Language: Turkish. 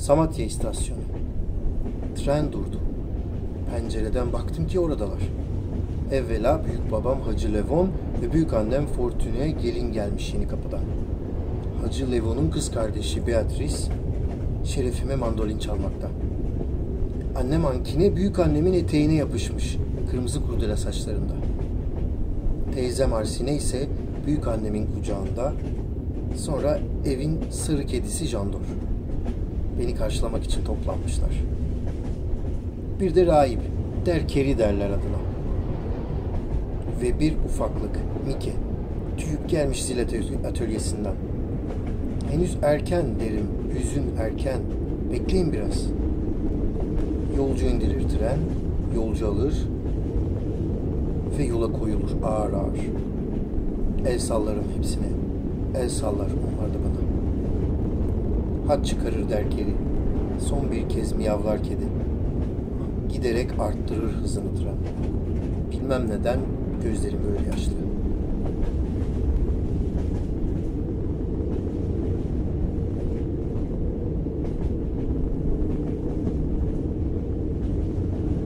Samatya istasyonu. Tren durdu. Pencereden baktım ki oradalar. Evvela büyük babam Hacı Levon ve büyük annem Fortune gelin gelmiş yeni kapıdan. Hacı Levon'un kız kardeşi Beatrice şerefime mandolin çalmakta. Annem Ankine büyük annemin eteğine yapışmış kırmızı kurdele saçlarında. Teyzem Arsine ise büyük annemin kucağında. Sonra evin sarı kedisi Jandor. Beni karşılamak için toplanmışlar. Bir de rahip, Derkeri derler adına. Ve bir ufaklık, Mike, tüyüp gelmiş zil atölyesinden. Henüz erken derim, hüzün erken, bekleyin biraz. Yolcu indirir tren, yolcu alır ve yola koyulur ağır ağır. El sallarım hepsine, el sallar onlar da bana. Hat çıkarır Derkeri, son bir kez miyavlar kedi. Giderek arttırır hızını tren. Bilmem neden gözlerim böyle yaşlı.